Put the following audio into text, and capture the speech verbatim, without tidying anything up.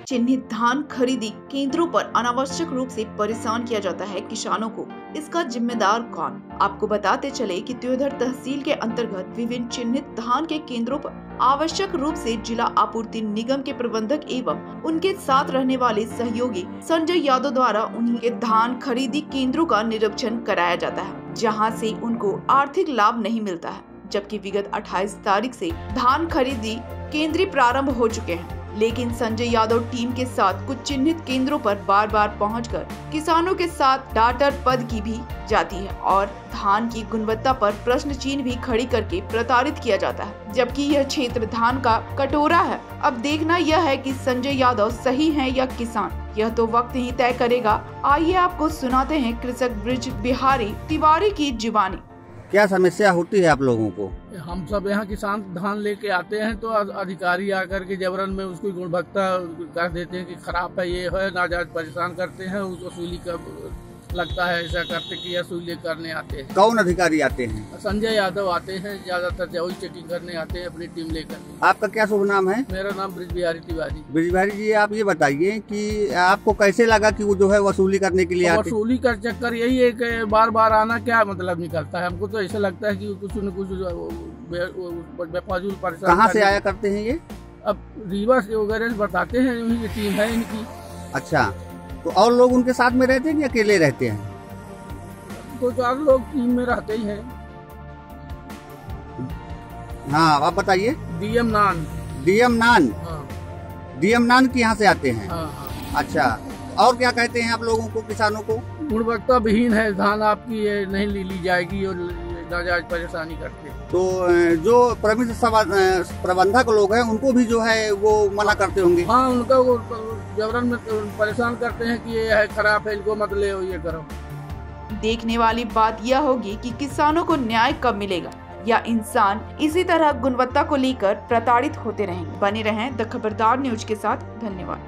चिन्हित धान खरीदी केंद्रों पर अनावश्यक रूप से परेशान किया जाता है किसानों को, इसका जिम्मेदार कौन? आपको बताते चले कि त्योदर तहसील के अंतर्गत विभिन्न चिन्हित धान के केंद्रों पर आवश्यक रूप से जिला आपूर्ति निगम के प्रबंधक एवं उनके साथ रहने वाले सहयोगी संजय यादव द्वारा उन्हीं के धान खरीदी केंद्रों का निरीक्षण कराया जाता है, जहां से उनको आर्थिक लाभ नहीं मिलता है। जबकि विगत अट्ठाईस तारीख से धान खरीदी केंद्र प्रारंभ हो चुके हैं, लेकिन संजय यादव टीम के साथ कुछ चिन्हित केंद्रों पर बार बार पहुंचकर किसानों के साथ डांटर पद की भी जाती है और धान की गुणवत्ता पर प्रश्न चिन्ह भी खड़ी करके प्रताड़ित किया जाता है। जबकि यह क्षेत्र धान का कटोरा है। अब देखना यह है कि संजय यादव सही हैं या किसान, यह तो वक्त ही तय करेगा। आइए आपको सुनाते हैं कृषक ब्रिज बिहारी तिवारी की जुबानी। क्या समस्या होती है आप लोगों को? हम सब यहाँ किसान धान लेके आते हैं तो अधिकारी आकर के जबरन में उसकी गुणवत्ता कर देते हैं कि खराब है, ये है, नाजायज परेशान करते हैं। उसको वसूली का लगता है ऐसा करते कि वसूली करने आते हैं। कौन अधिकारी आते हैं? संजय यादव आते हैं, ज्यादातर वही चेकिंग करने आते हैं अपनी टीम लेकर। आपका क्या शुभ नाम है? मेरा नाम ब्रिज बिहारी तिवारी। ब्रिज बिहारी जी, आप ये बताइए कि आपको कैसे लगा कि वो जो है वसूली करने के लिए आते? वसूली का चक्कर यही है कि बार बार आना क्या मतलब निकलता है। हमको तो ऐसा लगता है कि कुछ न कुछ बेफाजूल परेशान। कहाँ से आया करते हैं ये? अब रीवा से वगैरह बताते हैं, ये टीम है इनकी। अच्छा, तो और लोग उनके साथ में रहते हैं या अकेले रहते हैं? दो चार लोग टीम में रहते ही हैं। हाँ, आप बताइए। डीएम नान। डीएम नान? हाँ। डीएम नान की यहाँ से आते हैं? हाँ, हाँ। अच्छा, और क्या कहते हैं आप लोगों को, किसानों को? गुणवत्ता विहीन है धान आपकी, ये नहीं ली, ली जाएगी और नाजायज परेशानी करते। तो जो प्रमित प्रबंधक लोग हैं उनको भी जो है वो मना करते होंगे? हाँ, उनका वो जबरन में परेशान करते हैं कि ये है खराब है, इनको मत ले, ये करो। देखने वाली बात यह होगी कि किसानों को न्याय कब मिलेगा या इंसान इसी तरह गुणवत्ता को लेकर प्रताड़ित होते रहेंगे। बने रहें द खबरदार न्यूज के साथ। धन्यवाद।